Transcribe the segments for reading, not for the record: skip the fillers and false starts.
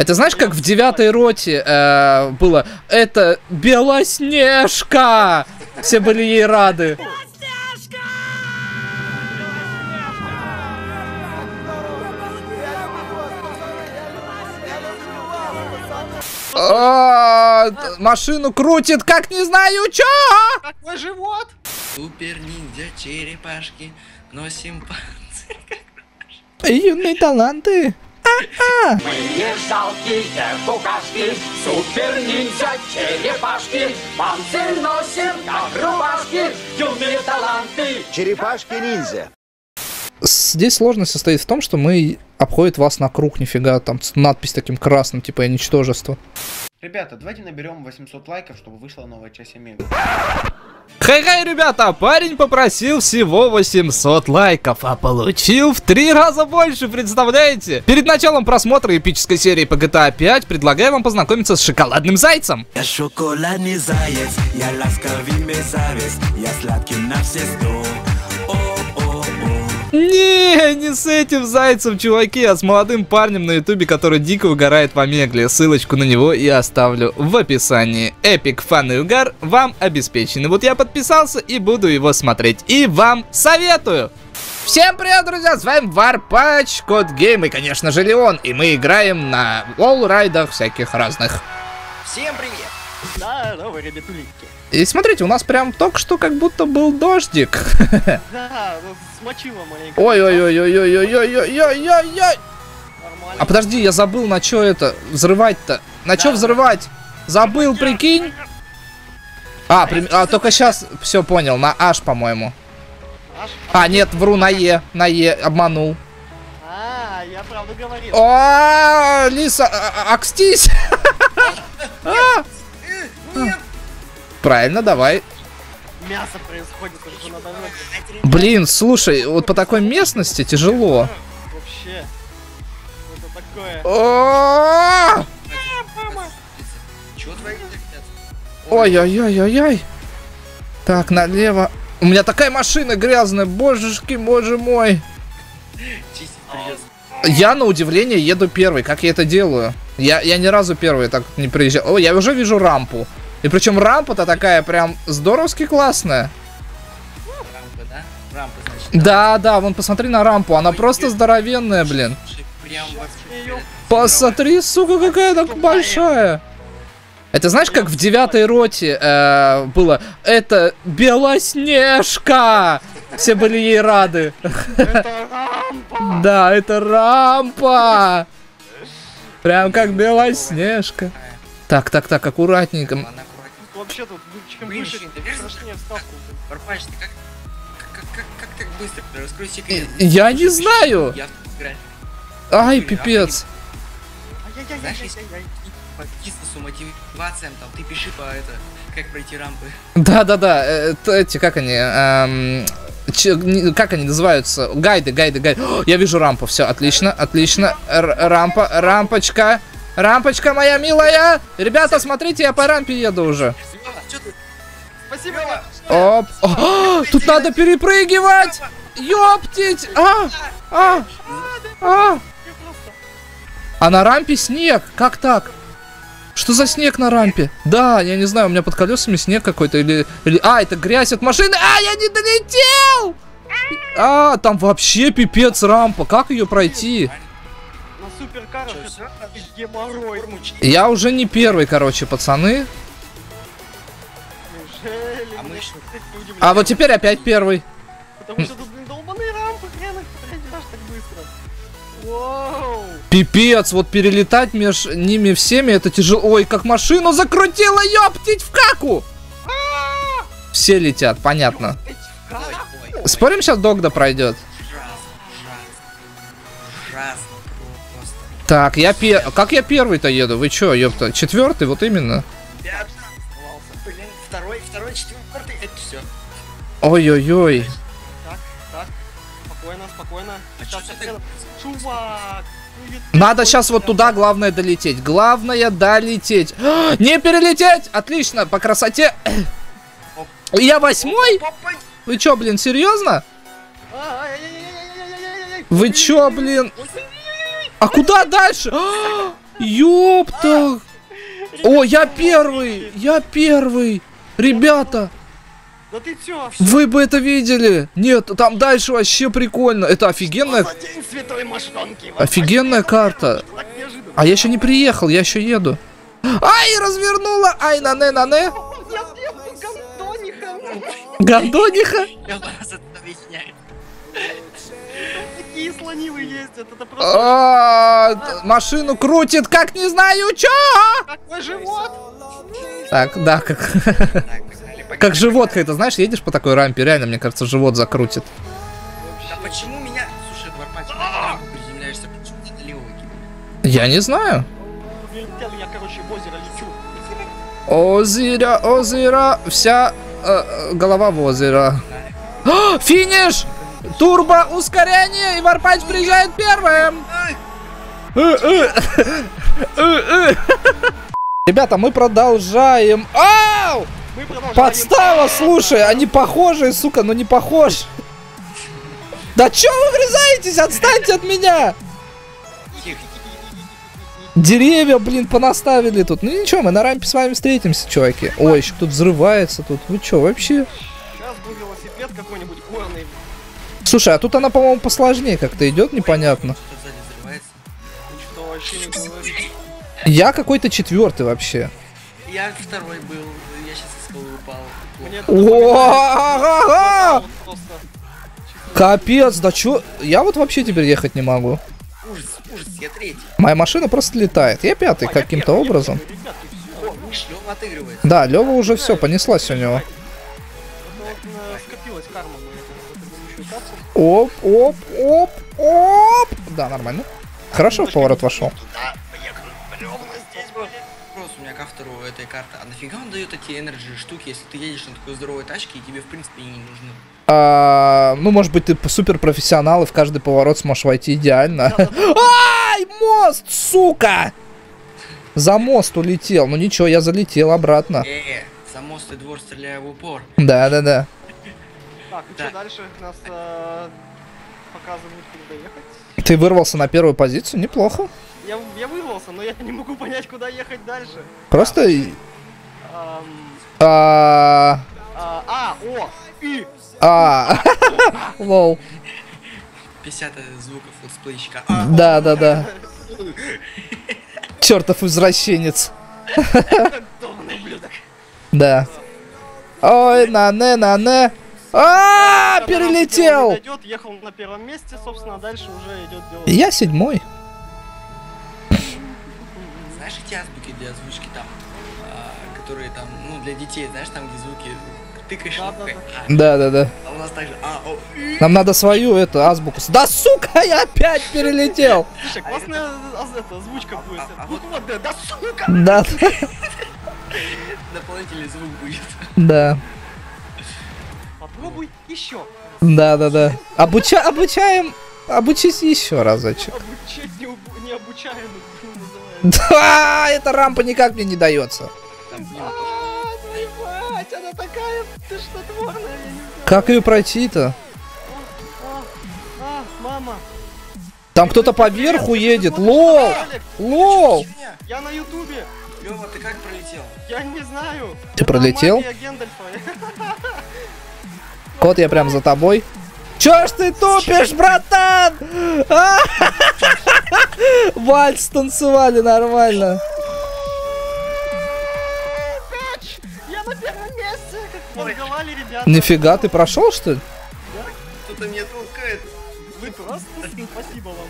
Это знаешь, как в 9-й роте было? Это Белоснежка! Все были ей рады. Машину крутит, как не знаю чё! Какой живот? Супер ниндзя черепашки, носим панцирь как Юные таланты. Мы не жалкие букашки, супер-ниндзя черепашки, панцирь носим, как рубашки, юные таланты. Черепашки-ниндзя. Здесь сложность состоит в том, что мы обходит вас на круг, нифига, там надпись таким красным, типа ничтожество. Ребята, давайте наберем 800 лайков, чтобы вышла новая часть Омега. Хай-хай, ребята, парень попросил всего 800 лайков, а получил в 3 раза больше, представляете? Перед началом просмотра эпической серии по GTA 5 предлагаю вам познакомиться с шоколадным зайцем. Я шоколадный заяц, я ласковый мерзавец, я сладкий на все 100. Не с этим зайцем, чуваки, а с молодым парнем на ютубе, который дико угорает в Омегле. Ссылочку на него я оставлю в описании. Эпик, фан и угар вам обеспечены. Вот я подписался и буду его смотреть. И вам советую! Всем привет, друзья, с вами Варпач, Код Гейм и, конечно же, Леон. И мы играем на волрайдах всяких разных. Всем привет! Да, новые ребятулики. И смотрите, у нас прям только что как будто был дождик. Да, смочило маленько. Ой-ой-ой-ой-ой-ой-ой-ой-ой-ой. А подожди, я забыл, на чё это взрывать-то? На чё взрывать? Забыл, прикинь. Только сейчас все понял, на H, по-моему. А, нет, вру, на Е, обманул. Я правду говорил. О, Лиса, акстись. Правильно, давай. Мясо происходит уже на дороге. Блин, слушай, вот по такой местности тяжело. Вообще. Это такое. Ой-ой-ой-ой-ой. Так, налево. У меня такая машина грязная, божешки, боже мой. Я, на удивление, еду первый. Как я это делаю? Я ни разу первый так не приезжал. О, я уже вижу рампу. И причем рампа-то такая прям здоровски классная. Рампа, да? Рампа, значит. Да, вон посмотри на рампу. Она просто здоровенная, блин. Посмотри, сука, какая так большая. Это знаешь, как в 9-й роте было? Это Белоснежка! Все были ей рады. Это рампа! Да, это рампа! Прям как Белоснежка. Так, аккуратненько. Вообще тут чем выше, тем страшнее вставку. Варпач, ты как так быстро? Раскрой секрет. Я не знаю. Ай, пипец. Знаешь, если по бизнесу, мотивациям, там, ты пиши по это, как пройти рампы. Да, эти, как они, как они называются? Гайды. О, я вижу рампу, все, отлично. Рампочка моя милая. Ребята, смотрите, я по рампе еду уже. Спасибо. Оп. Тут надо перепрыгивать. Ёптить. А на рампе снег. Как так? Что за снег на рампе? Да, я не знаю, у меня под колесами снег какой-то или... это грязь от машины. Я не долетел! Там вообще пипец рампа. Как ее пройти? На суперкарах это геморрой. Я уже не первый, короче, пацаны. А вот теперь опять первый. Потому что тут, блин, долбаные рампы, хрен их пройдешь так быстро. Воу. Пипец, вот перелетать между ними всеми это тяжело. Ой, как машину закрутила, ёптить в каку! Все летят, понятно. Спорим, сейчас Догда пройдет? Так, как я первый-то еду? Вы чё, ёпта? 4-й, вот именно. Блин, второй, 4-й, это все. Ой-ой-ой. Так, спокойно. Чувак! Надо сейчас вот туда, главное долететь. Не перелететь! Отлично, по красоте. Я 8-й? Вы чё, блин, серьезно? Вы чё, блин? А куда дальше? Ёпта! О, я первый! Я первый! Ребята, Да ты чё? вы бы это видели! Нет, там дальше вообще прикольно. Это офигенная, День святой мошонки. офигенная карта. Так неожиданно. А я еще не приехал, я еще еду. Ай, развернула! Ай, на-не. Я гандониха. Гандониха? Я вас это объясняю. Такие слонивые ездят. Это просто Машину крутит, как не знаю чё! какой живот. Так, да, как... Так, погнали. Как живот, это знаешь, едешь по такой рампе, реально, мне кажется, живот закрутит. Да почему меня... Слушай, Варпатик, на рампу приземляешься, почему ты налево выкидываешь? Я не знаю. Летел я, короче, в озеро лечу. Озеро, вся голова в озеро. О, финиш! Турбо ускорение, и Варпач приезжает первым. Ребята, мы продолжаем. Ау! Мы продолжаем. Подстава, слушай, они похожие, сука, но не похож. Да чё вы врезаетесь? Отстаньте от меня! Тихо. Деревья, блин, понаставили тут. Ну ничего, мы на рампе с вами встретимся, чуваки. Ой, еще тут взрывается тут. Вы чё, вообще? Сейчас был велосипед какой-нибудь горный. Слушай, а тут она, по-моему, посложнее как-то идет, непонятно. Что сзади взрывается? Ты что, вообще не говоришь? Я какой-то четвертый вообще. Я второй был, я сейчас из скалы упал. Мне это О, вот просто... капец, да чё? Я вот вообще теперь ехать не могу. Ужас, я третий. Моя машина просто летает. Я пятый каким-то образом. Ребятки, все. О, Лёва отыгрывает. Да, Лёва уже все, понеслась у него. Это вот скопилась карма на эту предыдущую кассу. Оп. Да, нормально. Хорошо в поворот вошел. Вопрос у меня к автору этой карты. А нафига он дает эти энерджи штуки, если ты едешь на такой здоровой тачке и тебе в принципе и не нужны? Ну, может быть, ты супер профессионал и в каждый поворот сможешь войти идеально. Ай, мост, сука! За мост улетел. Ну ничего, я залетел обратно. За мост и двор стреляю в упор. Да. Так, и Да. что дальше? Нас показывают, куда ехать. Ты вырвался на первую позицию, неплохо. Я вырвался, но я не могу понять, куда ехать дальше. Просто... Ам, А, И. Лоу. 50 звуков летсплейщика. Да. Чертов извращенец. Долбаный ублюдок. Да. Ой, на-не. Перелетел. Дойдет, ехал на первом месте, собственно, а дальше уже идет дело. Я седьмой. Знаешь эти азбуки для озвучки там, которые там, ну для детей, знаешь, там где звуки тыкаешь кнопкой. Да. А у нас также Нам надо свою эту азбуку. Да сука, я опять перелетел. Слушай, классная озвучка будет. вот- Буква Д, да сука! Да. дополнительный звук будет. Да. Попробуй еще. Да. Обучаем. Обучись еще разочек. Обучать необучаемых называется. Да, эта рампа никак мне не дается. Там, блин, Ебать, она такая, ты что, творная, я не знаю. Как ее пройти-то? Мама. Там кто-то поверху едет. Лоу! Лоу! фигня. Я на ютубе. Лёва, ты как пролетел? Я не знаю. Ты Это пролетел? магия Гэндальфа. Кот, я прям за тобой. Чё ж ты тупишь, братан? Вальс танцевали нормально. Я на первом месте. Как торговали ребята. Нифига, ты прошел, что ли? Кто-то меня толкает. Вы просто спасибо вам.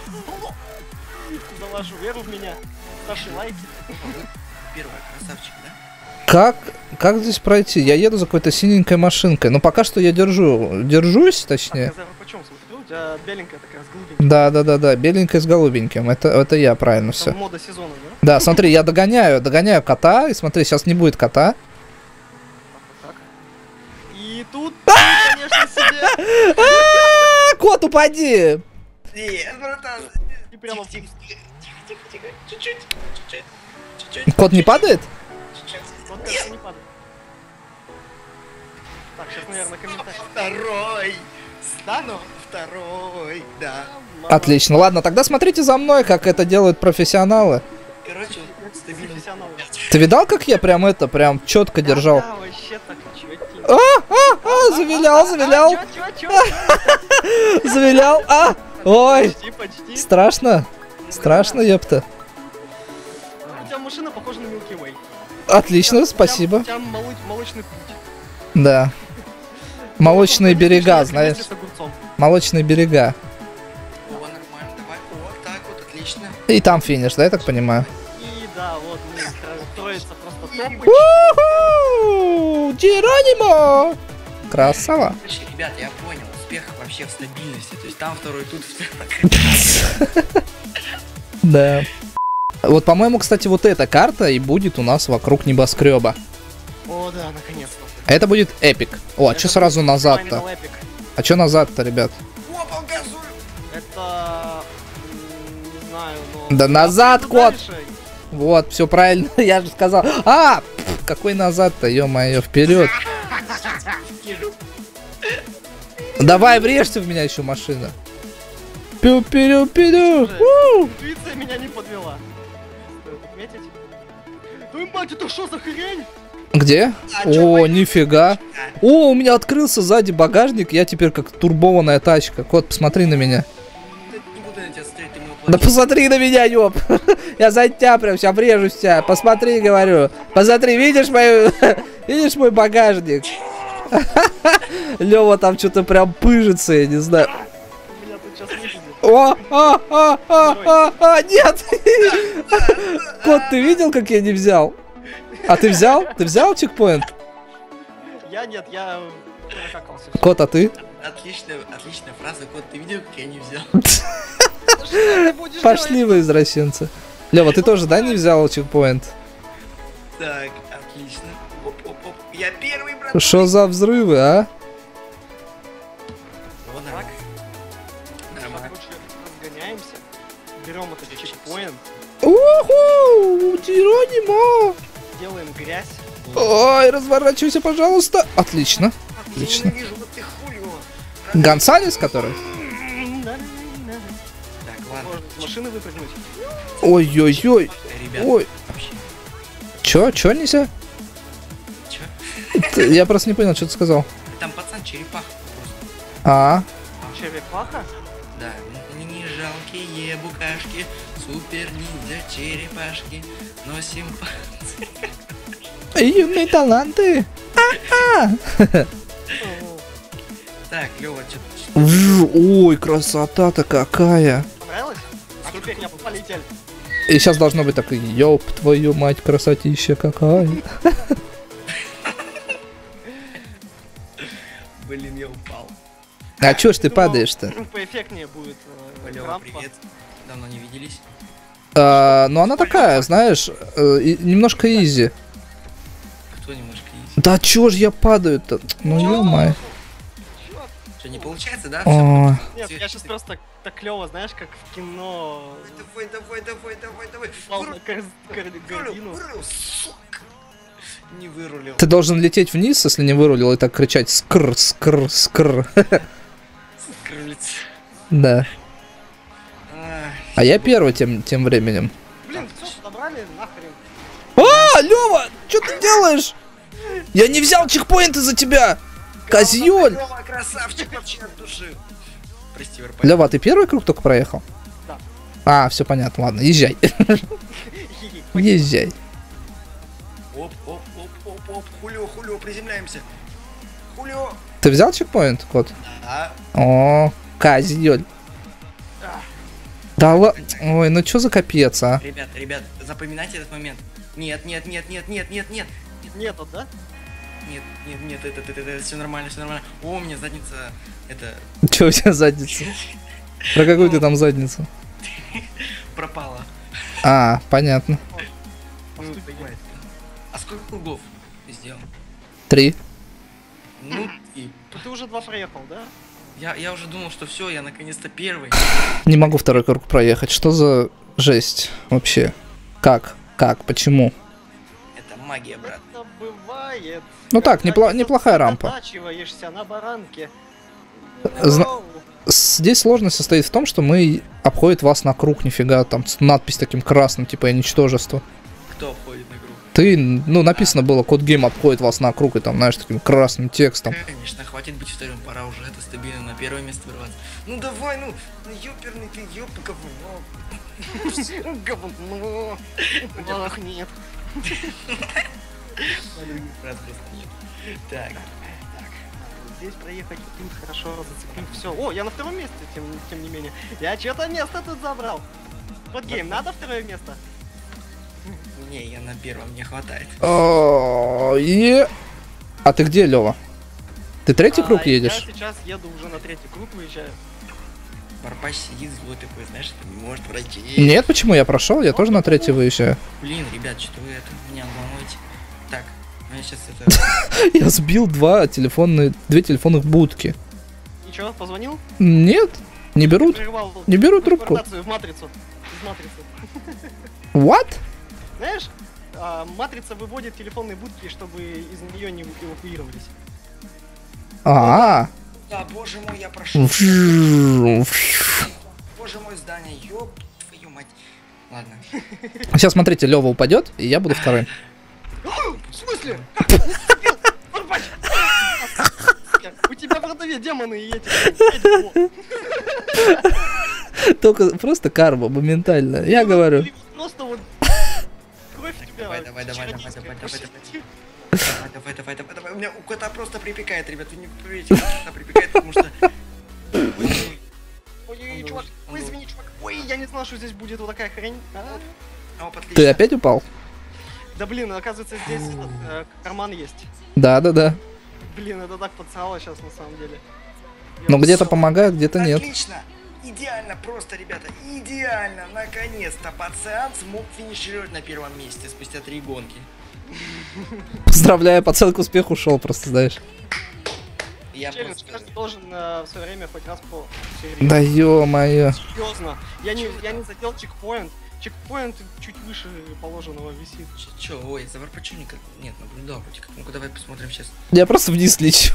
Заложу веру в меня. Ставьте лайки. Первая, красавчик, да? Как здесь пройти? Я еду за какой-то синенькой машинкой. Но пока что я держусь, точнее. Казар, почем смотрю? У тебя беленькая такая с голубеньким. Да, беленькая с голубеньким. Это я, правильно все. Там мода сезона, да? Да, смотри, я догоняю кота. И смотри, сейчас не будет кота. Так. И тут, конечно, себе. Кот, упади! Нет, братан. И прямо Тихо. Чуть-чуть. Кот не падает? вот кажется, не падает. Так, сейчас, наверное, комментарий. Второй. Стану второй, да. Отлично. Ладно, тогда смотрите за мной, как это делают профессионалы. Короче, стабильно. Профессионал. Ты видал, как я прям четко держал? Да, вообще так, чё, Завилял. Завилял, ой, Почти. страшно, ёпта. У тебя машина похожа на Milky Way. Отлично, спасибо. У тебя молочный путь. Да. Молочные берега, знаешь. Вместе с огурцом. Молочные берега. О, нормально, давай. О, так вот, отлично. И там финиш, да, я так понимаю? И да, вот мы троица просто топ. У-ху! Джеронимо! Красава. Короче, ребят, я понял, успех вообще в стабильности. То есть там второй, тут второй. Да. Вот, по-моему, кстати, вот эта карта и будет у нас вокруг небоскреба. О, да, наконец-то. Это будет эпик. О, а что сразу назад-то? Final Epic. А что назад-то, ребят? Опа, газую! Это... Не знаю, но... Да назад, Ну, кот! дальше. Вот, все правильно, я же сказал. Какой назад-то, ё-моё, вперед. Давай, врежься в меня еще машина. Пю-пю-пю-пю. Интуиция меня не подвела. Стоит отметить. Твою мать, это что за хрень? Где? О, нифига. О, у меня открылся сзади багажник, я теперь как турбованная тачка. Кот, посмотри на меня. Не буду на тебя смотреть, ты мой Да посмотри на меня, ёп. Я за тебя прям сейчас врежусь в тебя. Посмотри, говорю. Посмотри, видишь мою... Видишь мой багажник? Лёва там что-то прям пыжится, я не знаю. Меня тут сейчас высадит. Нет! Кот, ты видел, как я не взял? А ты взял? Ты взял чекпоинт? Я нет, я прокакался. Кот, а ты? Отличная фраза, кот, ты видел, как я не взял? Пошли вы, извращенцы. Лёва, ты тоже, да, не взял чекпоинт? Так, отлично. Оп-оп-оп. Я первый, брат. Что за взрывы, а? Вот так. Нормально. Короче, разгоняемся. Берем этот чекпоинт, Уху! Джеронимо! делаем грязь. Ой, разворачивайся, пожалуйста. Отлично. Отлично. Ненавижу, вот ты хулио. Гонсалес, который? Так, ладно. Можно из машины выпрыгнуть. Ой-ой-ой. Ребят, Ой. вообще. Чё нельзя? Чё? Я просто не понял, что ты сказал. Там пацан черепаха просто. А, Черепаха? Да, не жалкие букашки, супер ниндзя черепашки, носим юные таланты. Так, Лёва, что Ой, красота-то какая. Понравилось? А теперь я полетели. И сейчас должно быть так, ёп, твою мать, красотища какая. Блин, я упал. А чё ж ты падаешь-то? Поэффектнее будет. Лёва, рампа. привет. Давно не виделись. Ну она такая, знаешь, немножко изи. Кто немножко есть? Да чё ж я падаю-то? Ну ё-моё. Что, не получается, да? О, Нет, я сейчас просто так клево, знаешь, как в кино. Давай. Упал на гордину. Вырулил, сука. Не вырулил. ты должен лететь вниз, если не вырулил, и так кричать скр, скр, скр. Крыльц. Да. Ах, А я первый тем временем. Блин, все, подобрали, нахрен. Лёва, что ты делаешь? Я не взял чекпоинт из-за тебя! Козёль! Лёва, красавчик вообще от души. Прости, Верпаль. Лёва, а ты первый круг только проехал? Да. А, все понятно, ладно, езжай. Езжай. Оп, хулио, приземляемся. Хулио. Ты взял чекпоинт, кот? Да. О, козёль. Да ладно. Ой, ну чё за капец, а? Ребят, запоминайте этот момент. Нет. Нету, да? Нет, это все нормально. О, у меня задница, это, Чё у тебя задница? Про какую ты там задницу? пропала. А, понятно. Ну, понимаете. А сколько кругов ты сделал? 3. Ну, и Ты уже 2 проехал, да? я уже думал, что все, я наконец-то первый. Не могу второй круг проехать. Что за жесть вообще? Как? Почему? Это магия, брат. Это бывает. Ну так, Когда неплохая ты рампа. сосредотачиваешься на баранке. Здесь сложность состоит в том, что мы обходит вас на круг, нифига, там надпись таким красным, типа я ничтожество. Кто входит на круг? Ты, ну, написано было, код гейм обходит вас на круг, и там, знаешь, таким красным текстом. Конечно, хватит быть вторым, пора уже это стабильно на первое место вырваться. Ну давай, ну ёперный ты, ёп, говно. Говно. Ах, нет. Так. Здесь проехать тут хорошо зацепить. Все. О, я на втором месте, тем не менее. Я что-то место тут забрал. Вот гейм, надо второе место? Не, я на первом, не хватает. А ты где, Лёва? Ты третий круг едешь? Я сейчас еду уже на третий круг, выезжаю. Барпач сидит злой такой, знаешь, не может пройти. Нет, почему? Я прошел, я тоже на третий выезжаю. Блин, ребят, что вы это меня обманываете? Так, я сейчас это... Я сбил две телефонных будки. И чё, позвонил? Нет, не берут. Прервал Не берут трубку. в матрицу. Из матрицы. What? Знаешь, матрица выводит телефонные будки, чтобы из нее не эвакуировались. А. Да, боже мой, я прошел. Боже мой, здание, ёб твою мать. Ладно. Сейчас смотрите, Лёва упадет, и я буду вторым. В смысле? У тебя в родове демоны и эти. Только просто карма, моментально. Я говорю. Просто вот кровь у тебя. Давай. У меня у кота просто припекает, ребят, вы не поверите, кота припекает, потому что... Ой, чувак, ой, извини, чувак. Ой, я не знал, что здесь будет вот такая хрень. Ты опять упал? Да блин, оказывается, здесь карман есть. Да. Блин, это так подсало сейчас на самом деле. Но где-то помогает, где-то нет. Отлично! Идеально просто, ребята, идеально! Наконец-то пацан смог финишировать на первом месте спустя 3 гонки. Поздравляю, пацан к успеху ушел, просто знаешь. Я Челлендж, просто... каждый должен в свое время хоть раз по... Да ё-моё. Серьезно, я не задел чекпоинт. Чекпоинт чуть выше положенного висит. Чё, ой, за Варпачом никак... Нет, наблюдал вроде как. Ну-ка, давай посмотрим сейчас. Я просто вниз лечу.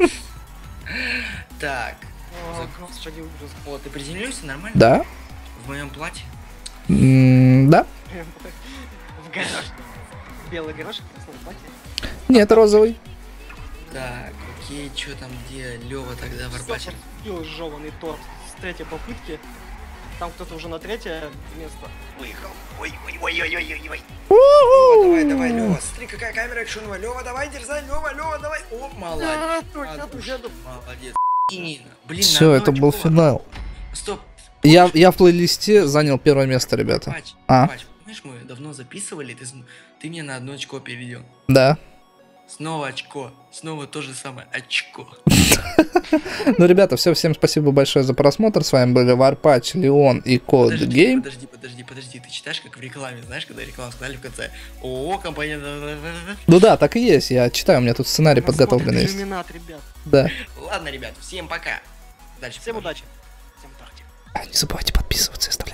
Так. Господи, ужас. О, ты приземлился нормально? Да? В моем платье? Да? В гараж. Белый гараж, красное платье. Нет, розовый. Так, окей, чё там, где Лёва тогда Варпачер? Пил жёванный торт с третьей попытки. Там кто-то уже на третье место выехал. Ой. Давай, Лёва, смотри, какая камера экшеновая. Лёва, давай, дерзай, Лёва, давай. О, молодец. Молодец. Блин, Все, это был финал. Стоп. Я в плейлисте занял первое место, ребята. Пач, помнишь, мы давно записывали, ты мне на одно очко переведён. Да. Снова очко, снова то же самое очко. Ну, ребята, всем спасибо большое за просмотр. С вами были Варпач, Леон и Код Гейм. Подожди, ты читаешь как в рекламе, знаешь, когда рекламу сказали в конце? ООО, компания... Ну да, так и есть, я читаю, у меня тут сценарий подготовленный есть. Иллюминат, ребят. Да. Ладно, ребят, всем пока. Дальше. Всем удачи. Всем удачи. Не забывайте подписываться и ставить